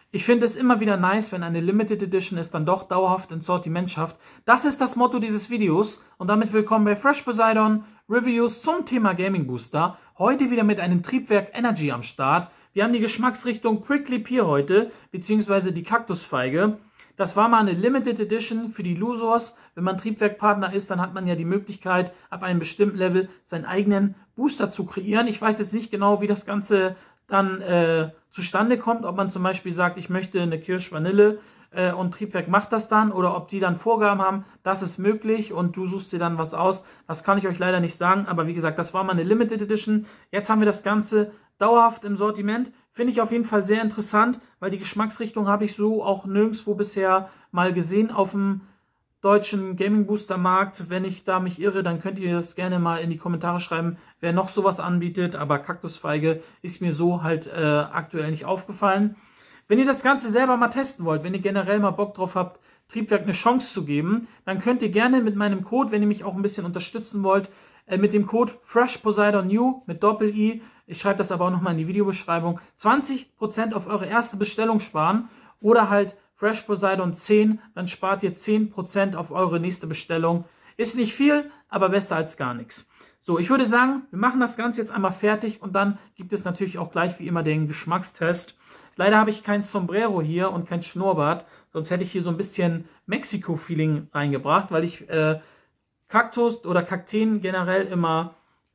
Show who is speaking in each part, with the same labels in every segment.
Speaker 1: Ich finde es immer wieder nice, wenn eine Limited Edition es dann doch dauerhaft ins Sortiment schafft. Das ist das Motto dieses Videos und damit willkommen bei Fresh Poseidon Reviews zum Thema Gaming Booster. Heute wieder mit einem Triebwerk Energy am Start. Wir haben die Geschmacksrichtung Prickly Pear heute, beziehungsweise die Kaktusfeige. Das war mal eine Limited Edition für die Losers. Wenn man Triebwerkpartner ist, dann hat man ja die Möglichkeit, ab einem bestimmten Level seinen eigenen Booster zu kreieren. Ich weiß jetzt nicht genau, wie das Ganze dann zustande kommt, ob man zum Beispiel sagt, ich möchte eine Kirsch-Vanille und Triebwerk macht das dann, oder ob die dann Vorgaben haben, das ist möglich und du suchst dir dann was aus. Das kann ich euch leider nicht sagen, aber wie gesagt, das war mal eine Limited Edition. Jetzt haben wir das Ganze dauerhaft im Sortiment. Finde ich auf jeden Fall sehr interessant, weil die Geschmacksrichtung habe ich so auch nirgendwo bisher mal gesehen auf dem deutschen Gaming Booster Markt. Wenn ich da mich irre, dann könnt ihr das gerne mal in die Kommentare schreiben, wer noch sowas anbietet. Aber Kaktusfeige ist mir so halt aktuell nicht aufgefallen. Wenn ihr das Ganze selber mal testen wollt, wenn ihr generell mal Bock drauf habt, Triebwerk eine Chance zu geben, dann könnt ihr gerne mit meinem Code, wenn ihr mich auch ein bisschen unterstützen wollt, mit dem Code FreshPoseidonNew mit Doppel-I, ich schreibe das aber auch nochmal in die Videobeschreibung, 20% auf eure erste Bestellung sparen oder halt Fresh Poseidon 10, dann spart ihr 10% auf eure nächste Bestellung. Ist nicht viel, aber besser als gar nichts. So, ich würde sagen, wir machen das Ganze jetzt einmal fertig und dann gibt es natürlich auch gleich wie immer den Geschmackstest. Leider habe ich kein Sombrero hier und kein Schnurrbart, sonst hätte ich hier so ein bisschen Mexiko-Feeling reingebracht, weil ich Kaktus oder Kakteen generell immer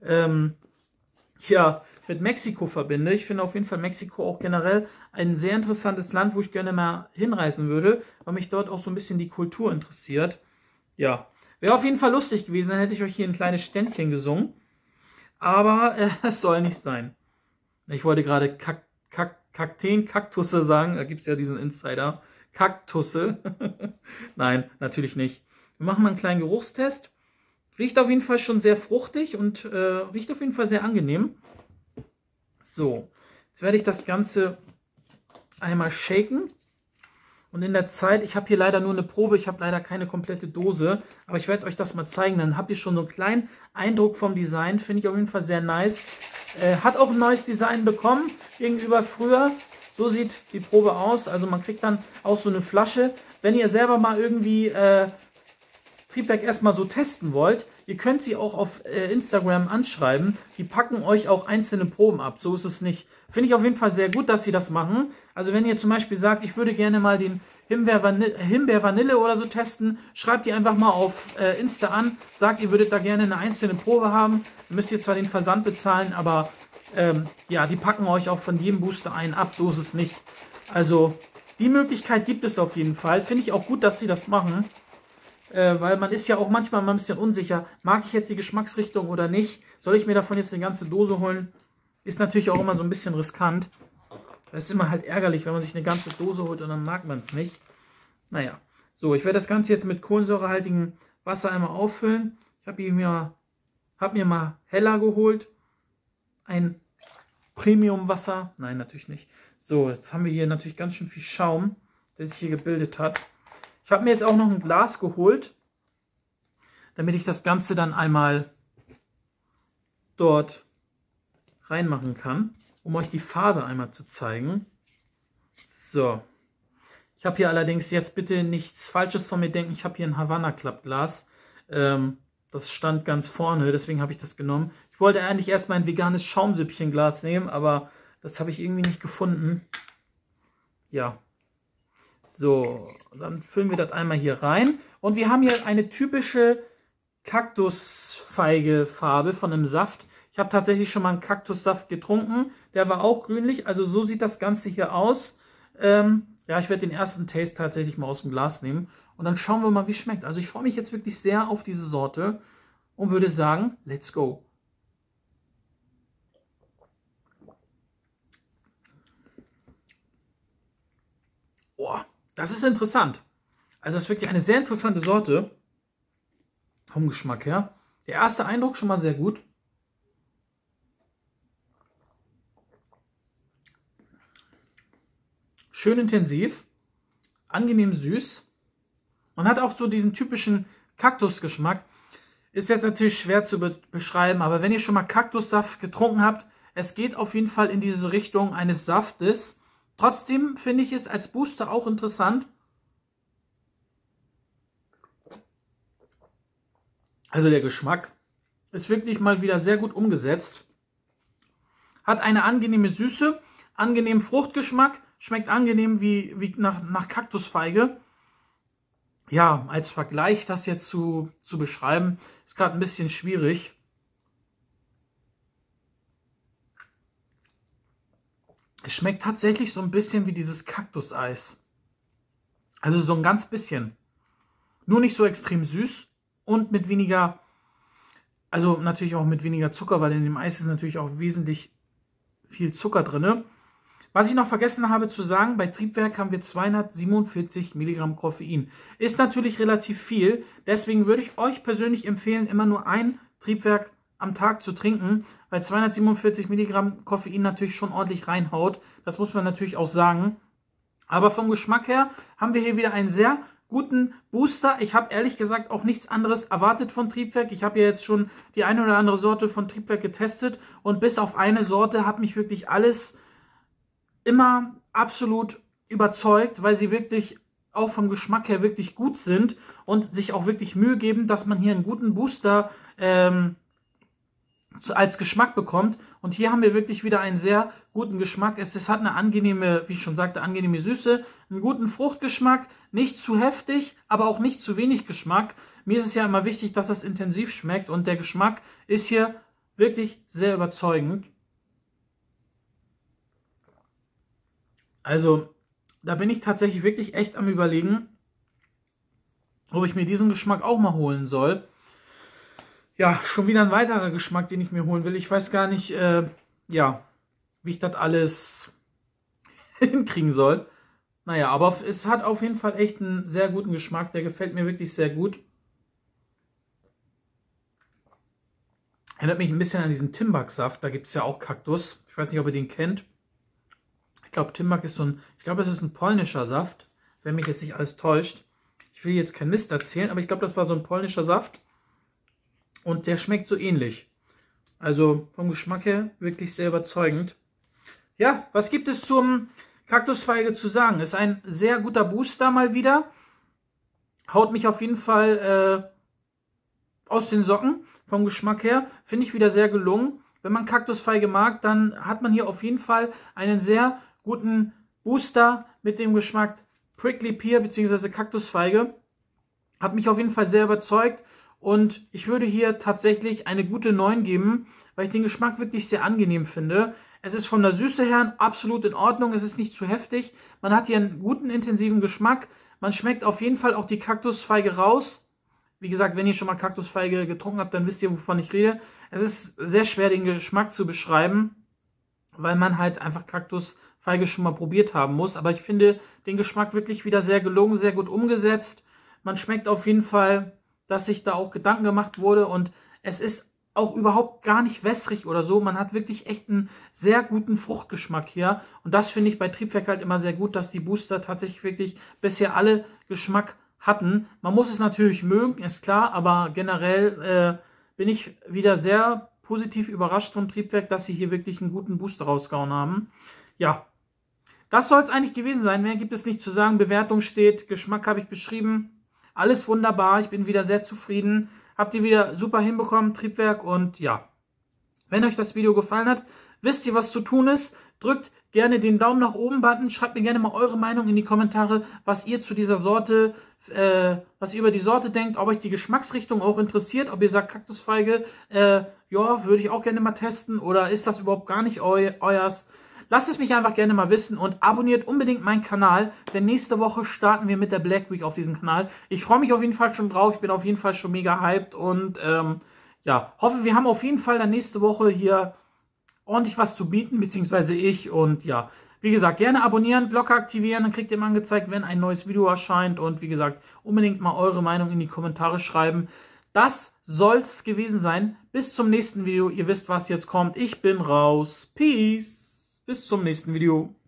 Speaker 1: mit Mexiko verbinde. Ich finde auf jeden Fall Mexiko auch generell ein sehr interessantes Land, wo ich gerne mal hinreisen würde, weil mich dort auch so ein bisschen die Kultur interessiert. Ja, wäre auf jeden Fall lustig gewesen, dann hätte ich euch hier ein kleines Ständchen gesungen. Aber es soll nicht sein. Ich wollte gerade Kakteen, Kaktusse sagen, da gibt es ja diesen Insider. Kaktusse. Nein, natürlich nicht. Wir machen mal einen kleinen Geruchstest. Riecht auf jeden Fall schon sehr fruchtig und riecht auf jeden Fall sehr angenehm. So, jetzt werde ich das Ganze einmal shaken. Und in der Zeit, ich habe hier leider nur eine Probe, ich habe leider keine komplette Dose, aber ich werde euch das mal zeigen. Dann habt ihr schon so einen kleinen Eindruck vom Design, finde ich auf jeden Fall sehr nice. Hat auch ein neues Design bekommen gegenüber früher. So sieht die Probe aus, also man kriegt dann auch so eine Flasche. Wenn ihr selber mal irgendwie Triebwerk erstmal so testen wollt, ihr könnt sie auch auf Instagram anschreiben. Die packen euch auch einzelne Proben ab. So ist es nicht. Finde ich auf jeden Fall sehr gut, dass sie das machen. Also wenn ihr zum Beispiel sagt, ich würde gerne mal den Himbeer-Vanille oder so testen, schreibt die einfach mal auf Insta an. Sagt, ihr würdet da gerne eine einzelne Probe haben. Dann müsst ihr zwar den Versand bezahlen, aber ja, die packen euch auch von jedem Booster einen ab. So ist es nicht. Also die Möglichkeit gibt es auf jeden Fall. Finde ich auch gut, dass sie das machen. Weil man ist ja auch manchmal mal ein bisschen unsicher, mag ich jetzt die Geschmacksrichtung oder nicht? Soll ich mir davon jetzt eine ganze Dose holen? Ist natürlich auch immer so ein bisschen riskant. Das ist immer halt ärgerlich, wenn man sich eine ganze Dose holt und dann mag man es nicht. Naja, so, ich werde das Ganze jetzt mit kohlensäurehaltigem Wasser einmal auffüllen. Ich habe mir mal Heller geholt. Ein Premium-Wasser. Nein, natürlich nicht. So, jetzt haben wir hier natürlich ganz schön viel Schaum, der sich hier gebildet hat. Ich habe mir jetzt auch noch ein Glas geholt, damit ich das Ganze dann einmal dort reinmachen kann, um euch die Farbe einmal zu zeigen. So. Ich habe hier allerdings jetzt bitte nichts Falsches von mir denken. Ich habe hier ein Havanna Club Glas. Das stand ganz vorne, deswegen habe ich das genommen. Ich wollte eigentlich erstmal ein veganes Schaumsüppchenglas nehmen, aber das habe ich irgendwie nicht gefunden. Ja. So, dann füllen wir das einmal hier rein. Und wir haben hier eine typische Kaktusfeige-Farbe von einem Saft. Ich habe tatsächlich schon mal einen Kaktussaft getrunken. Der war auch grünlich. Also so sieht das Ganze hier aus. Ja, ich werde den ersten Taste tatsächlich mal aus dem Glas nehmen. Und dann schauen wir mal, wie es schmeckt. Also ich freue mich jetzt wirklich sehr auf diese Sorte. Und würde sagen, let's go. Boah. Das ist interessant. Also das ist wirklich eine sehr interessante Sorte. Vom Geschmack her. Der erste Eindruck schon mal sehr gut. Schön intensiv. Angenehm süß. Man hat auch so diesen typischen Kaktusgeschmack. Ist jetzt natürlich schwer zu beschreiben, aber wenn ihr schon mal Kaktussaft getrunken habt, es geht auf jeden Fall in diese Richtung eines Saftes. Trotzdem finde ich es als Booster auch interessant. Also der Geschmack ist wirklich mal wieder sehr gut umgesetzt. Hat eine angenehme Süße, angenehmen Fruchtgeschmack, schmeckt angenehm wie nach Kaktusfeige. Ja, als Vergleich das jetzt zu beschreiben, ist gerade ein bisschen schwierig. Es schmeckt tatsächlich so ein bisschen wie dieses Kaktuseis. Also so ein ganz bisschen. Nur nicht so extrem süß und mit weniger, also natürlich auch mit weniger Zucker, weil in dem Eis ist natürlich auch wesentlich viel Zucker drin. Was ich noch vergessen habe zu sagen, bei Triebwerk haben wir 247 Milligramm Koffein. Ist natürlich relativ viel, deswegen würde ich euch persönlich empfehlen, immer nur ein Triebwerk am Tag zu trinken, weil 247 Milligramm Koffein natürlich schon ordentlich reinhaut. Das muss man natürlich auch sagen. Aber vom Geschmack her haben wir hier wieder einen sehr guten Booster. Ich habe ehrlich gesagt auch nichts anderes erwartet von Triebwerk. Ich habe ja jetzt schon die eine oder andere Sorte von Triebwerk getestet und bis auf eine Sorte hat mich wirklich alles immer absolut überzeugt, weil sie wirklich auch vom Geschmack her wirklich gut sind und sich auch wirklich Mühe geben, dass man hier einen guten Booster als Geschmack bekommt. Und hier haben wir wirklich wieder einen sehr guten Geschmack. Es hat eine angenehme, wie ich schon sagte, angenehme Süße, einen guten Fruchtgeschmack, nicht zu heftig, aber auch nicht zu wenig Geschmack. Mir ist es ja immer wichtig, dass das intensiv schmeckt und der Geschmack ist hier wirklich sehr überzeugend. Also, da bin ich tatsächlich wirklich echt am Überlegen, ob ich mir diesen Geschmack auch mal holen soll. Ja, schon wieder ein weiterer Geschmack, den ich mir holen will. Ich weiß gar nicht, ja, wie ich das alles hinkriegen soll. Naja, aber es hat auf jeden Fall echt einen sehr guten Geschmack. Der gefällt mir wirklich sehr gut. Erinnert mich ein bisschen an diesen Timbuk-Saft. Da gibt es ja auch Kaktus. Ich weiß nicht, ob ihr den kennt. Ich glaube, Timbuk ist ich glaube, das ist ein polnischer Saft, wenn mich jetzt nicht alles täuscht. Ich will jetzt keinen Mist erzählen, aber ich glaube, das war so ein polnischer Saft. Und der schmeckt so ähnlich. Also vom Geschmack her wirklich sehr überzeugend. Ja, was gibt es zum Kaktusfeige zu sagen? Ist ein sehr guter Booster mal wieder. Haut mich auf jeden Fall aus den Socken. Vom Geschmack her finde ich wieder sehr gelungen. Wenn man Kaktusfeige mag, dann hat man hier auf jeden Fall einen sehr guten Booster mit dem Geschmack Prickly Pear bzw. Kaktusfeige. Hat mich auf jeden Fall sehr überzeugt. Und ich würde hier tatsächlich eine gute 9 geben, weil ich den Geschmack wirklich sehr angenehm finde. Es ist von der Süße her absolut in Ordnung. Es ist nicht zu heftig. Man hat hier einen guten, intensiven Geschmack. Man schmeckt auf jeden Fall auch die Kaktusfeige raus. Wie gesagt, wenn ihr schon mal Kaktusfeige getrunken habt, dann wisst ihr, wovon ich rede. Es ist sehr schwer, den Geschmack zu beschreiben, weil man halt einfach Kaktusfeige schon mal probiert haben muss. Aber ich finde den Geschmack wirklich wieder sehr gelungen, sehr gut umgesetzt. Man schmeckt auf jeden Fall, dass sich da auch Gedanken gemacht wurde und es ist auch überhaupt gar nicht wässrig oder so. Man hat wirklich echt einen sehr guten Fruchtgeschmack hier und das finde ich bei Triebwerk halt immer sehr gut, dass die Booster tatsächlich wirklich bisher alle Geschmack hatten. Man muss es natürlich mögen, ist klar, aber generell bin ich wieder sehr positiv überrascht von Triebwerk, dass sie hier wirklich einen guten Booster rausgehauen haben. Ja, das soll es eigentlich gewesen sein. Mehr gibt es nicht zu sagen. Bewertung steht, Geschmack habe ich beschrieben. Alles wunderbar, ich bin wieder sehr zufrieden. Habt ihr wieder super hinbekommen, Triebwerk. Und ja, wenn euch das Video gefallen hat, wisst ihr, was zu tun ist. Drückt gerne den Daumen nach oben Button. Schreibt mir gerne mal eure Meinung in die Kommentare, was ihr zu dieser Sorte, was ihr über die Sorte denkt, ob euch die Geschmacksrichtung auch interessiert, ob ihr sagt Kaktusfeige, ja, würde ich auch gerne mal testen oder ist das überhaupt gar nicht euers. Lasst es mich einfach gerne mal wissen und abonniert unbedingt meinen Kanal, denn nächste Woche starten wir mit der Black Week auf diesem Kanal. Ich freue mich auf jeden Fall schon drauf, ich bin auf jeden Fall schon mega hyped und ja, hoffe, wir haben auf jeden Fall dann nächste Woche hier ordentlich was zu bieten, beziehungsweise ich und ja, wie gesagt, gerne abonnieren, Glocke aktivieren, dann kriegt ihr mal angezeigt, wenn ein neues Video erscheint und wie gesagt, unbedingt mal eure Meinung in die Kommentare schreiben. Das soll's gewesen sein. Bis zum nächsten Video. Ihr wisst, was jetzt kommt. Ich bin raus. Peace. Bis zum nächsten Video.